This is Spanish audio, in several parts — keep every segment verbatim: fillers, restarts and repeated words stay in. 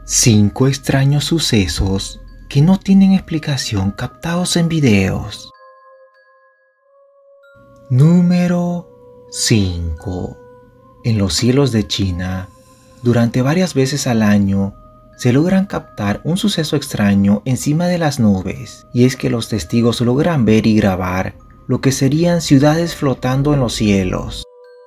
Cinco extraños sucesos que no tienen explicación captados en videos. Número cinco. En los cielos de China, durante varias veces al año, se logran captar un suceso extraño encima de las nubes, y es que los testigos logran ver y grabar lo que serían ciudades flotando en los cielos.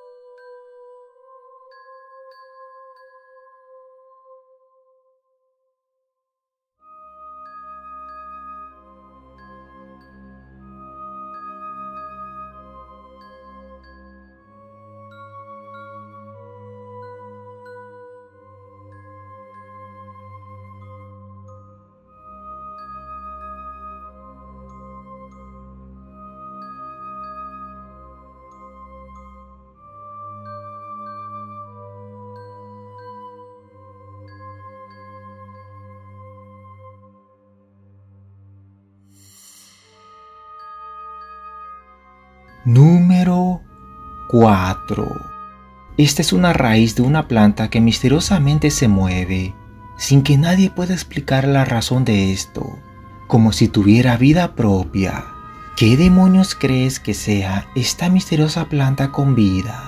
Número cuatro. Esta es una raíz de una planta que misteriosamente se mueve, sin que nadie pueda explicar la razón de esto, como si tuviera vida propia. ¿Qué demonios crees que sea esta misteriosa planta con vida?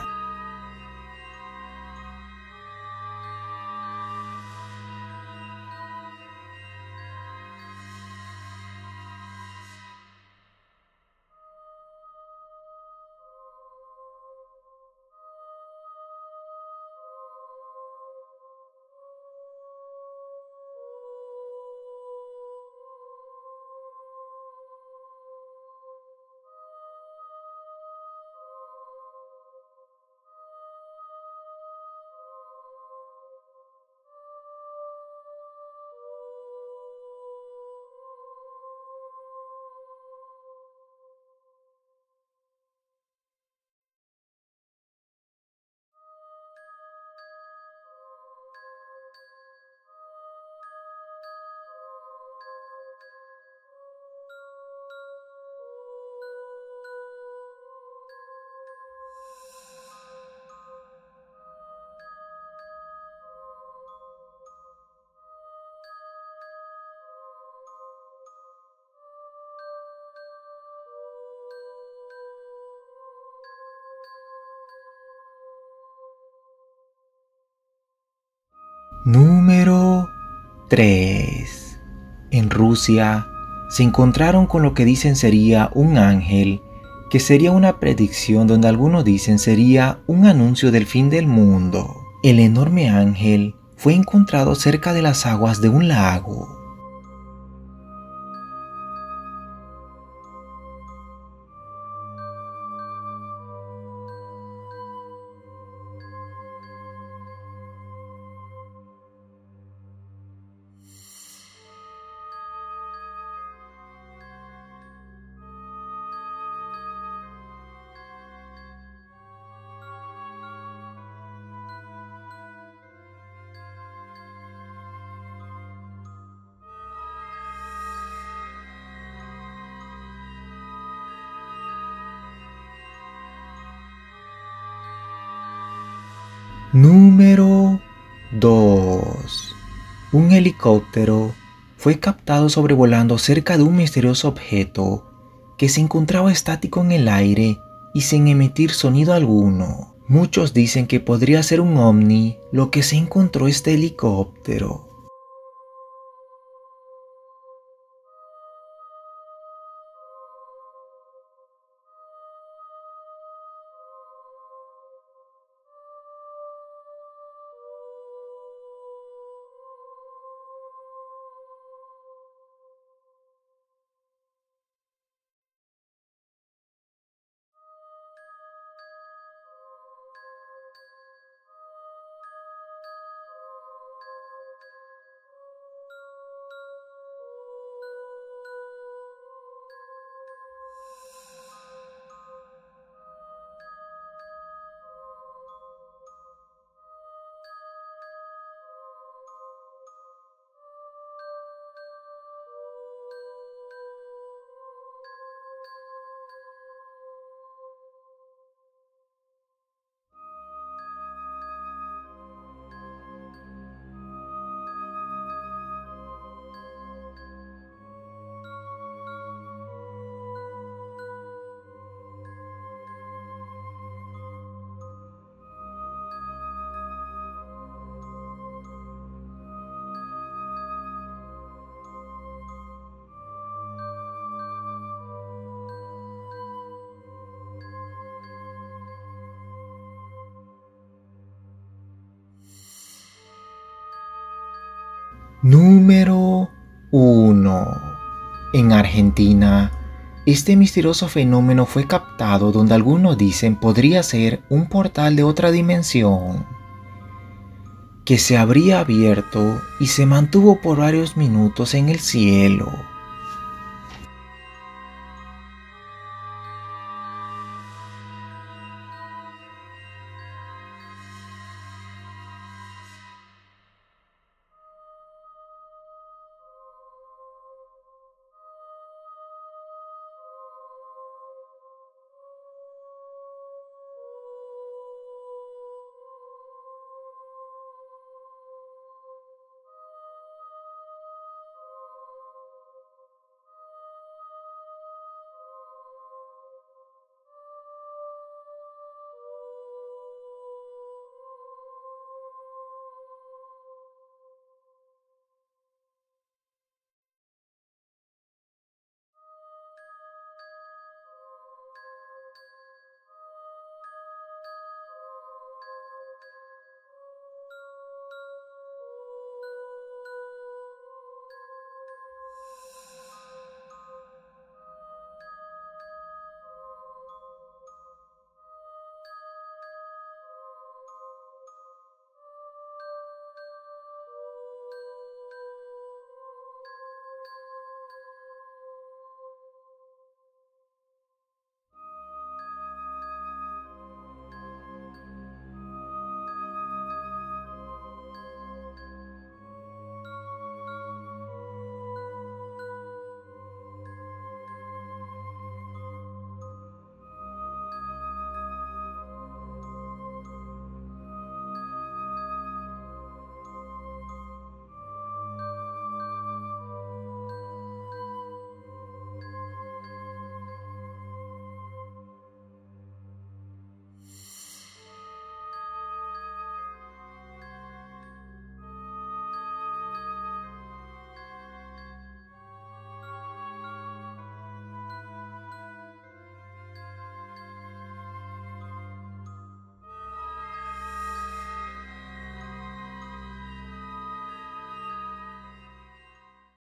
Número tres. En Rusia se encontraron con lo que dicen sería un ángel, que sería una predicción donde algunos dicen sería un anuncio del fin del mundo. El enorme ángel fue encontrado cerca de las aguas de un lago. Número dos. Un helicóptero fue captado sobrevolando cerca de un misterioso objeto que se encontraba estático en el aire y sin emitir sonido alguno. Muchos dicen que podría ser un ovni lo que se encontró este helicóptero. Número uno. En Argentina, este misterioso fenómeno fue captado donde algunos dicen podría ser un portal de otra dimensión que se habría abierto y se mantuvo por varios minutos en el cielo.